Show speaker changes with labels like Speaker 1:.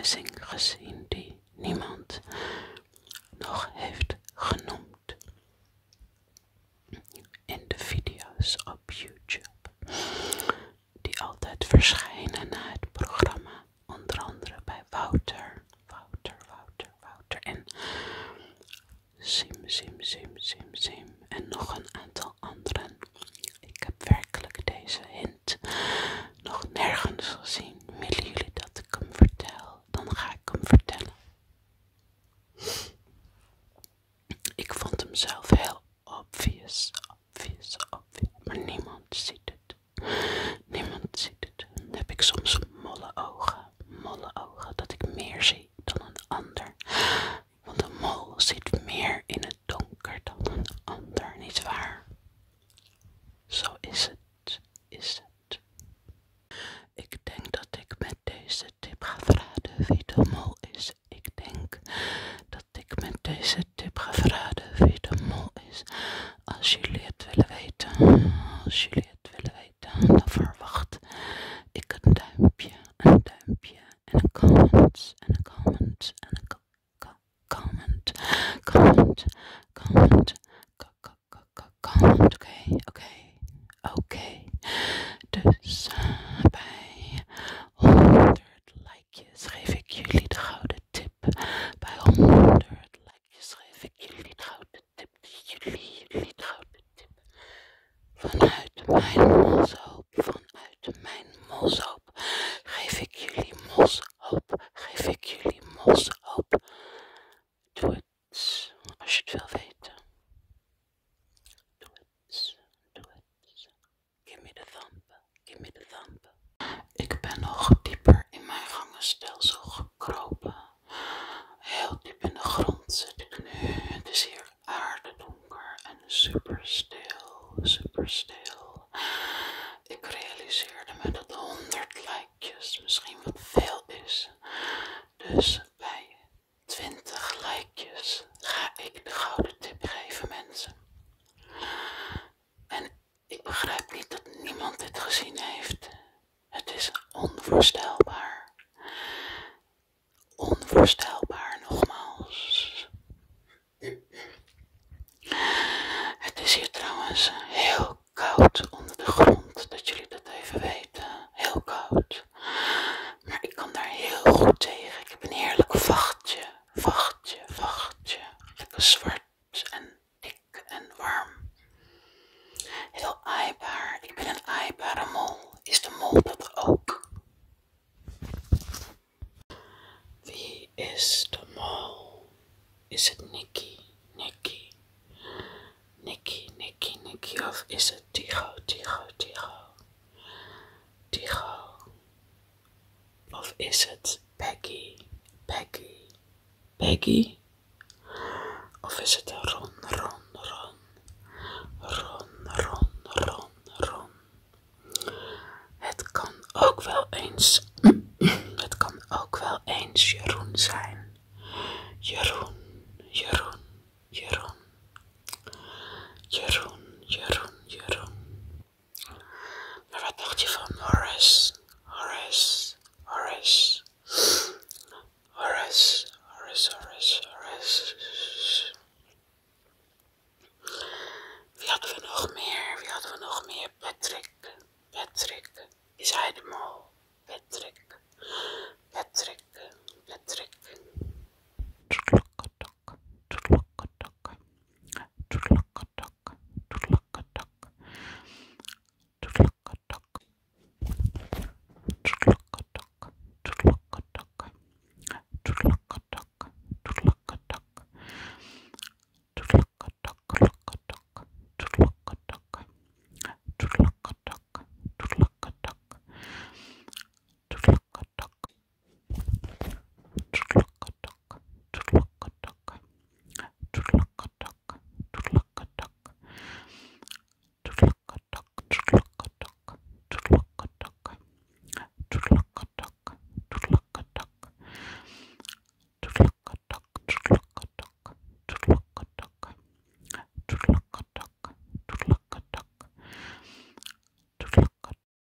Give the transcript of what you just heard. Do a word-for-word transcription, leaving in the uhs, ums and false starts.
Speaker 1: aanwijzing gezien die niemand nog heeft genoemd in de video's op YouTube, die altijd verschijnen na het programma, onder andere bij Wouter, Wouter, Wouter, Wouter en Sim, Sim, Sim, Sim, Sim en nog een aantal anderen. Ik heb werkelijk deze hint nog nergens gezien. Willen jullie dat ik hem vertel? Dan ga ik hem vertellen. Ik vond hem zelf heel obvious, obvious, obvious, maar niemand ziet het. Niemand ziet het. Dan heb ik soms molle ogen, molle ogen, dat ik meer zie dan een ander. Want een mol ziet meer in het donker dan een ander, niet waar? Zo is het, is het. Ik denk dat ik met deze tip ga verraden wie de mol is. Ik denk dat ik met deze tip ga verraden wie de mol is. Als jullie het willen weten, als jullie het willen weten, dan verwacht ik een duimpje, een duimpje en een comment, en een comment, en een comment, comment, comment, comment, oké, oké, oké. Dus uh, bij honderd likejes geef ik jullie de gouden tip. Bij honderd likejes geef ik jullie de gouden tip. Jullie, jullie de gouden tip. Vanuit mijn molshoop, vanuit mijn molshoop geef ik jullie molshoop. Geef ik jullie molshoop. Doe het als je het wil weten. Doe het, doe het. Give me the thumb, give me the thumb. Ik ben nog dieper in mijn gangenstelsel gekropen. Heel diep in de grond zit ik nu. Het is hier aardedonker en super stil, super stil. Ik realiseerde me dat honderd likejes misschien wat veel is. Dus bij twintig likejes ga ik de gouden tip geven, mensen. En ik begrijp niet dat niemand dit gezien heeft. Het is onvoorstelbaar. Onvoorstelbaar, nogmaals. Het is hier trouwens heel koud onder de grond, dat jullie dat even weten. Heel koud. Maar ik kan daar heel goed tegen. Ik heb een heerlijk vachtje, vachtje, vachtje. Lekker zwart en dik en warm. Heel aaibaar. Ik ben een aaibare mol. Is de mol dat ook? Wie is de mol? Is het Nicky? Nicky? Nicky, Nicky, Nicky? Of is het Tigo, Tigo, Tigo? Tigo? Of is het Peggy? Peggy? Peggy? Of is het Ron, Ron, Ron? Ron, Ron, Ron, Ron. Het kan ook wel eens, het kan ook wel eens Jeroen zijn. Jeroen, Jeroen, Jeroen. Jeroen, Jeroen, Jeroen. Maar wat dacht je van Horace? Horace, Horace. Horace, Horace, Horace, Horace. Wie hadden we nog meer? Wie hadden we nog meer? Patrick. Patrick. Is hij de